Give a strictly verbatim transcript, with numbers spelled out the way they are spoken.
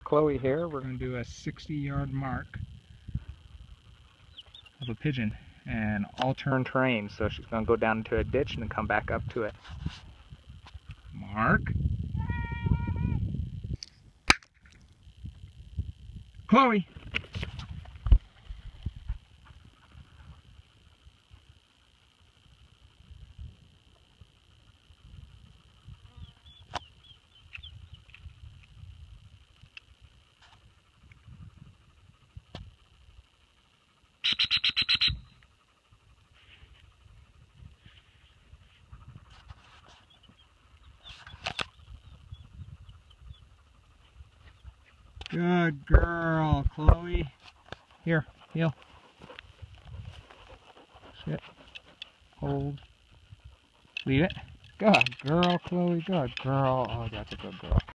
Chloe here. We're going to do a sixty yard mark of a pigeon and all-turn terrain. So she's going to go down into a ditch and then come back up to it. Mark. Chloe. Good girl, Chloe. Here, heel. Sit. Hold. Leave it. Good girl, Chloe. Good girl. Oh, that's a good girl.